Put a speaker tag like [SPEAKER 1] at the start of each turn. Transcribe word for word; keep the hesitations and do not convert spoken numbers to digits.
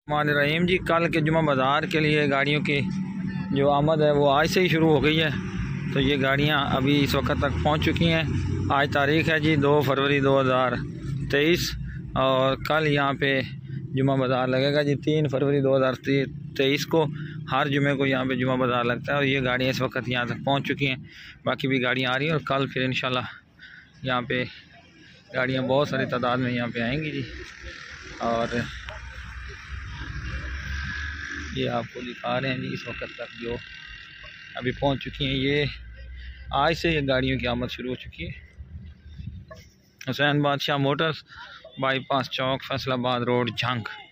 [SPEAKER 1] रहीम जी, कल के जुमा बाज़ार के लिए गाड़ियों की जो आमद है वो आज से ही शुरू हो गई है। तो ये गाड़ियां अभी इस वक्त तक पहुंच चुकी हैं। आज तारीख़ है जी दो फरवरी दो हज़ार तेईस और कल यहां पे जुमा बाज़ार लगेगा जी तीन फरवरी दो हज़ार तेईस को। हर जुमे को यहाँ पे जुमा बाज़ार लगता है और ये गाड़ियाँ इस वक्त यहाँ तक पहुँच चुकी हैं। बाकी भी गाड़ियाँ आ रही हैं और कल फिर इंशाल्लाह यहाँ पे गाड़ियाँ बहुत सारी तादाद में यहाँ पे आएंगी जी। और ये आपको दिखा रहे हैं जी इस वक्त तक जो अभी पहुंच चुकी हैं। ये आज से ये गाड़ियों की आमद शुरू हो चुकी है। Hussain Badshah motors, bypass chowk, Faisalabad road, Jhang.